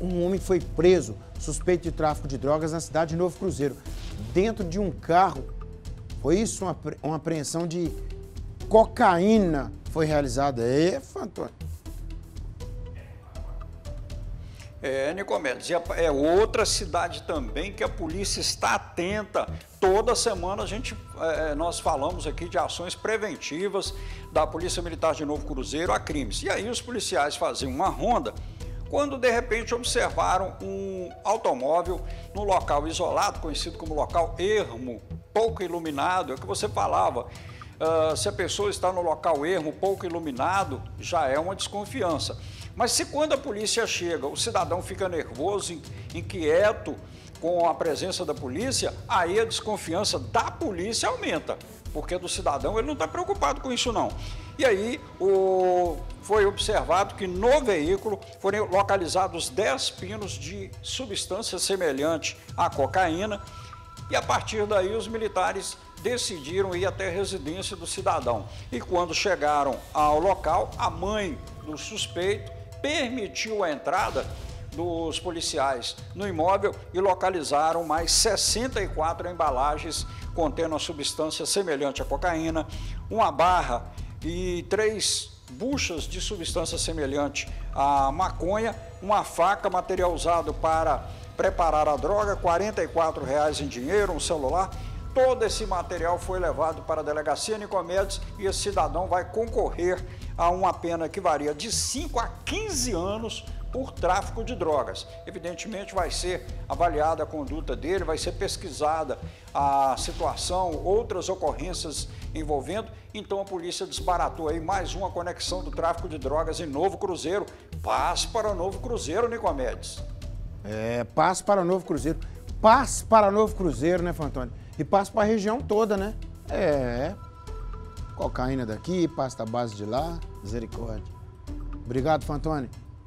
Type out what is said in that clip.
Um homem foi preso, suspeito de tráfico de drogas na cidade de Novo Cruzeiro. Dentro de um carro, foi isso, uma apreensão de cocaína foi realizada. Antônio. Nicomedes, é outra cidade também que a polícia está atenta. Toda semana nós falamos aqui de ações preventivas da Polícia Militar de Novo Cruzeiro a crimes. E aí os policiais faziam uma ronda quando de repente observaram um automóvel no local isolado, conhecido como local ermo, pouco iluminado, é o que você falava. Se a pessoa está no local ermo, pouco iluminado, já é uma desconfiança. Mas se quando a polícia chega, o cidadão fica nervoso, inquieto com a presença da polícia, aí a desconfiança da polícia aumenta, porque do cidadão ele não está preocupado com isso não. E aí foi observado que no veículo foram localizados 10 pinos de substância semelhante à cocaína e a partir daí os militares decidiram ir até a residência do cidadão. E quando chegaram ao local, a mãe do suspeito permitiu a entrada dos policiais no imóvel e localizaram mais 64 embalagens contendo a substância semelhante à cocaína, uma barra e 3 buchas de substância semelhante à maconha, uma faca, material usado para preparar a droga, R$ 44 em dinheiro, um celular. Todo esse material foi levado para a delegacia Nicomedes e esse cidadão vai concorrer a uma pena que varia de 5 a 15 anos por tráfico de drogas. Evidentemente vai ser avaliada a conduta dele, vai ser pesquisada a situação, outras ocorrências envolvendo. Então a polícia desbaratou aí mais uma conexão do tráfico de drogas em Novo Cruzeiro. Paz para Novo Cruzeiro, Nicomedes. Paz para Novo Cruzeiro. Paz para Novo Cruzeiro, né, Fantônio? E passa para a região toda, né? Cocaína daqui, pasta base de lá, misericórdia. Obrigado, Fantônio.